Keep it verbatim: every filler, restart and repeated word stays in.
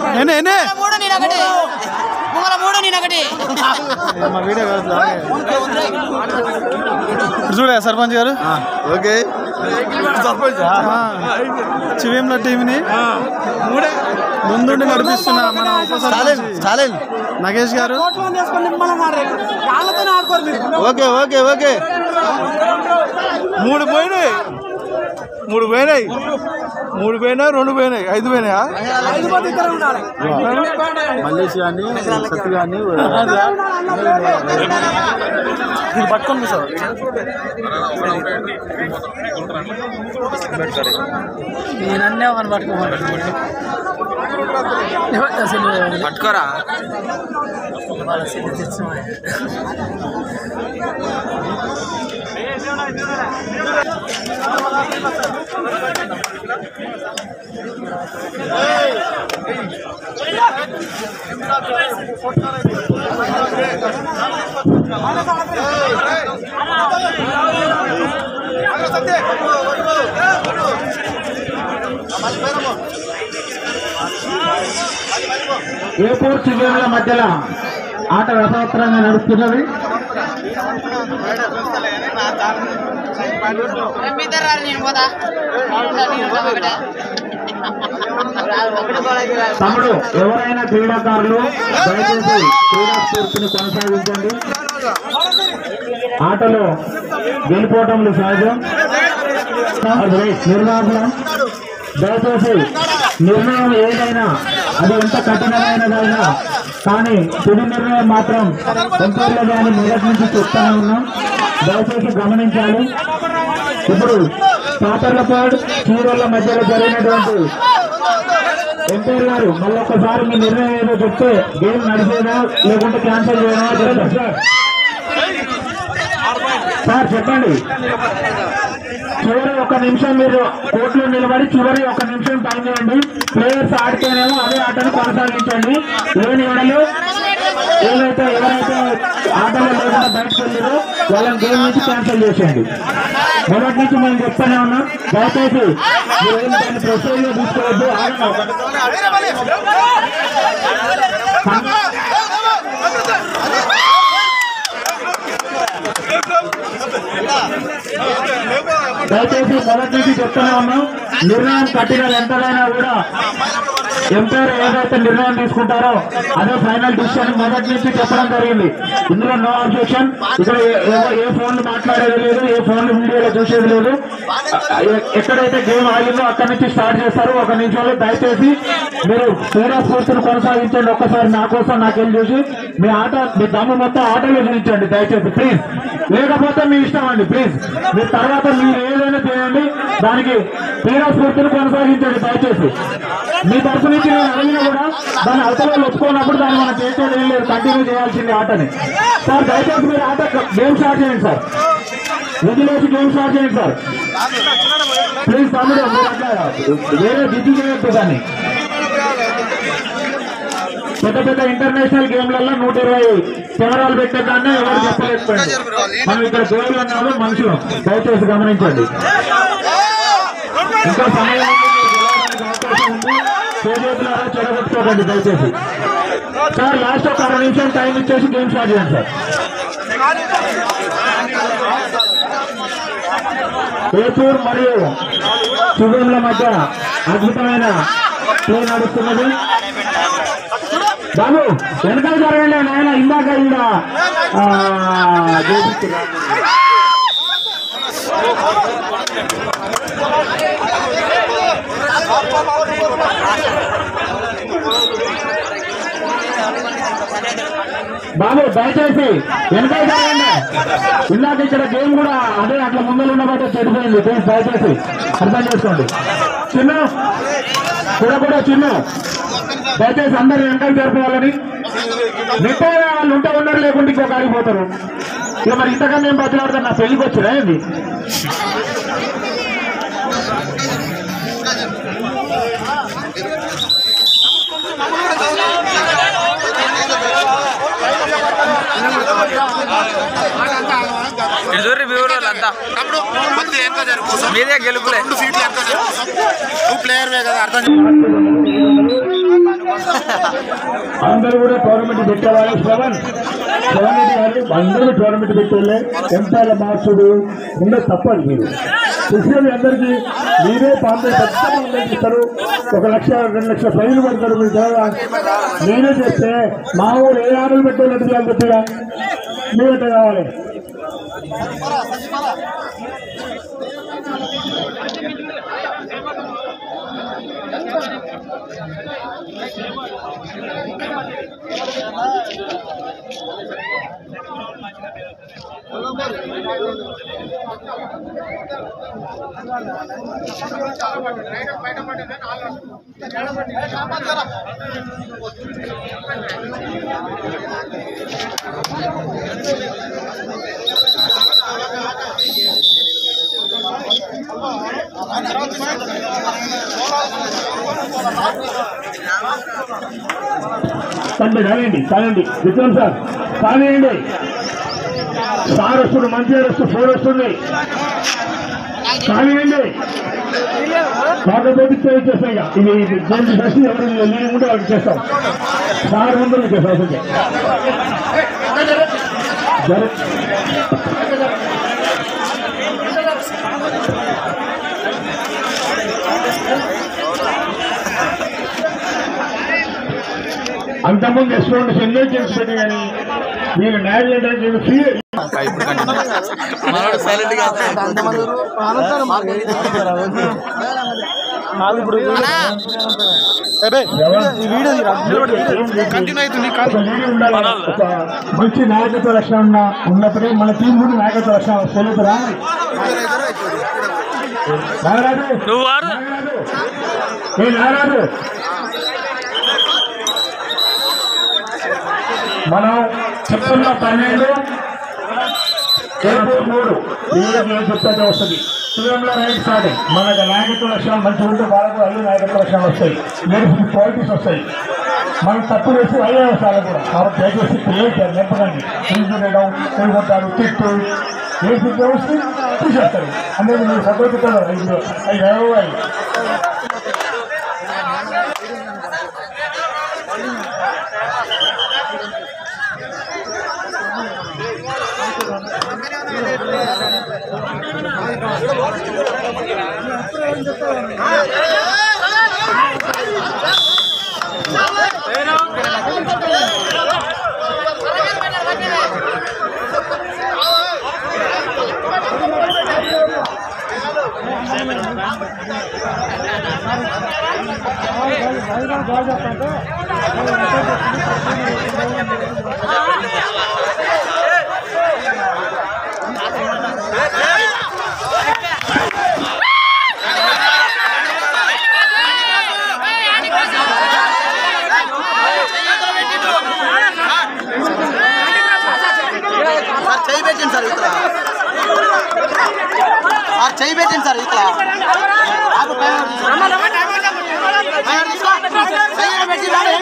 చూడ సర్పంచ్ గారు ఓకే చివేంల టీంని ముందుండి నడిపిస్తున్న మన ఉప నగేష్ గారు. ఓకే ఓకే ఓకే మూడు పోయినాయి మూడు పోయినాయి మూడు పోయినాయి రెండు పోయినాయి ఐదు పోయినాయా? మల్లేష్ కానీ సత్తు కానీ ఇది పట్టుకోండి సార్. నేనన్నే ఒక పట్టుకోమంటారు అసలు పట్టుకోరా వాళ్ళ సిద్ధి తెచ్చు. ఎయిర్పోర్ట్ చివరిల మధ్యలో ఆట రసవత్తరంగా నడుస్తున్నది. తమ్ముడు ఎవరైనా క్రీడాకారులు దయచేసి క్రీడా స్ఫూర్తిని కొనసాగించండి. ఆటలో గెలుపోవటంలో సహజం. నిర్వాహకులు దయచేసి నిర్ణయం ఏదైనా అది ఎంత కఠినమైనదైనా కానీ తుది నిర్ణయం మాత్రం ఎంపైర్లు కానీ మొదటి నుంచి చెప్తానే ఉన్నాం. దయచేసి గమనించాలి. ఇప్పుడు పాతర్లపాడు చీరల మధ్యలో జరిగినటువంటి ఎంపైర్ గారు మళ్ళొక్కసారి మీ నిర్ణయం ఏదో చెప్తే గేమ్ నడిచేదా లేకుంటే క్యాన్సిల్ చేయడమా చెప్తారు సార్. సార్ చెప్పండి. చివరి ఒక నిమిషం మీరు కోర్టులో నిలబడి చివరి ఒక నిమిషం టైం ఇవ్వండి. ప్లేయర్స్ ఆడితేనేమో అదే ఆటను కొనసాగించండి. లేని ఎవడలు ఏదైతే ఎవరైతే ఆటలో లేకుండా బయటకు వెళ్ళారో వాళ్ళని గేమ్ నుంచి క్యాన్సిల్ చేసేయండి. మొదటి నుంచి మేము చెప్తానే ఉన్నాం. దయచేసి మీరు ప్రొసీజర్ తీసుకోవద్దు. దయచేసి మొదటి నుంచి చెప్తూనే ఉన్నాం. నిర్ణయం కట్టిన ఎంతైనా కూడా ఎంపైర్ ఏదైతే నిర్ణయం తీసుకుంటారో అదే ఫైనల్ డిసిషన్ మొదటి నుంచి చెప్పడం జరిగింది. ఇందులో నో అబ్జెక్షన్. ఇక్కడ ఏ ఫోన్లు మాట్లాడేది లేదు, ఏ ఫోన్లు వీడియోలో చూసేది లేదు. ఎక్కడైతే గేమ్ ఆగిందో అక్కడి నుంచి స్టార్ట్ చేస్తారు ఒక నిమిషంలో. దయచేసి మీరు క్రీడా స్ఫూర్తిని కొనసాగించండి. ఒక్కసారి నా కోసం నాకెళ్ళి చూసి మీ ఆట మీ దమ్ము మొత్తం ఆటలో చూపించండి దయచేసి ప్లీజ్. లేకపోతే మీ ఇష్టం అండి ప్లీజ్. మీ తర్వాత మీరు ఏదైనా చేయండి, దానికి క్రీడా స్ఫూర్తిని కొనసాగించండి దయచేసి. మీ తరఫు నుంచి నేను అడిగినా కూడా దాని అవతలలో ఒప్పుకున్నప్పుడు దాన్ని మనం చేసేది ఏం లేదు, కంటిన్యూ చేయాల్సింది ఆటని. సార్ దయచేసి మీరు ఆట గేమ్ స్టార్ట్ చేయండి సార్. విధిలోకి గేమ్ స్టార్ట్ చేయండి సార్ ప్లీజ్. తమ్ముడు మీరు అట్లా వేరే దిద్దు చేయొద్దు. దాన్ని పెద్ద పెద్ద ఇంటర్నేషనల్ గేమ్లలో నూట ఇరవై కెమెరాలు పెట్టేదాన్ని ఎవరు చెప్పలేకపోయింది. మనం ఇక్కడ గోళ్ళు అన్నాము మనుషులు. దయచేసి గమనించండి. ఇంకా సమయం అవకాశం ఉంది. చేతులారా చెడగొట్టుకోకండి దయచేసి. సార్ లాస్ట్ ఒక అర నిమిషం టైం ఇచ్చేసి గేమ్ స్టార్ట్ చేయండి సార్. ఏపూర్ మరియు శుభంల మధ్య అద్భుతమైన ప్లే నడుస్తున్నది. బాబు వెనకాల జరగండి నాయన. ఇందాక ఈడ బాబు దయచేసి వెనకాల జరగండి. ఇందాక ఇక్కడ గేమ్ కూడా అదే అట్లా ముందర ఉండబట్టే చెడిపోయింది. ప్లీజ్ దయచేసి అర్థం చేసుకోండి. చిన్న కూడా కూడా చిన్న దయచేసి అందరు వెనకాల జరుపుకోవాలని. నెట్ వాళ్ళు ఉంటే ఉన్నారు, లేకుంటే ఇంకొక ఆడిపోతారు. ఇక మరి ఇంతకన్నా ఏం బతిలాడతారు? నా పెళ్లికి వచ్చినా ఏంది? మీదే గెలుపులే. ప్లేయర్ కదా అర్థం అందరూ కూడా టోర్నమెంట్ పెట్టేవాళ్ళు. శ్రవణ్ శ్రవణ్ రెడ్డి గారు అందరూ టోర్నమెంట్ పెట్టేళ్ళే. ఎంపైర్ల మార్చుడు ఉండదు తప్పదు. మీరు చూసిన అందరికీ మీరే పాంపే పెద్ద ఇస్తారు. ఒక లక్ష రెండు లక్షల ప్రైజులు పెడతారు. మీరు కదా మీరే చేస్తే మా ఊరు ఏ ఆటలు పెట్టేటట్టు చేయాలి గట్టిగా మీరట్టే కావాలి. తండ్రి కానివ్వండి కానివ్వండి విక్రమ్ సార్ కానివ్వండి. సార్ వస్తుంది, మంచిగా వస్తుంది, ఫోన్ వస్తుంది కానివ్వండి. కాకపోతే చేస్తాయి ఇది దేనికి చేసి ఎవరు లీడింగ్ ఉంటే వాళ్ళకి చేస్తాం. సార్ ముందు చేస్తాం. అంతకుముందు ఎస్టోన్ ఎన్నో చేసి పెట్టి కానీ మీరు న్యాయం చేయడానికి ఫ్రీ మంచి నాయకత్వ లక్షణం ఉన్న ఉన్నప్పుడే మన టీం కూడా నాయకత్వ లక్షణం తెలుగురా. నాగరాజు ఏ నాగరాజు మనం చెప్తున్న పన్నెండు ఏడు మూడు వీళ్ళకి ఏం చెప్తే వస్తుంది. శివంలో రైట్ స్టార్టింగ్ మనకు నాయకత్వ లక్షణాలు మంచిగా ఉంటే వాళ్ళకు ఐదు నాయకత్వ లక్షణాలు వస్తాయి. లేడీస్కి క్వాలిటీస్ వస్తాయి. మనం తప్పు వేసి ఐదు వస్తాయి కూడా. కాబట్టి దయచేసి పిల్లలు నింపకండి. తీసుకునేయడం కొట్టారు తిట్టు ఏ తిట్టు వస్తే తీసేస్తారు. అనేది మీరు సపోర్టుతారు. ఐదు ఐదు ఇరవై చేయి పెట్టండి సార్ ఇట్లా చేయి పెట్టండి సార్ ఇట్లా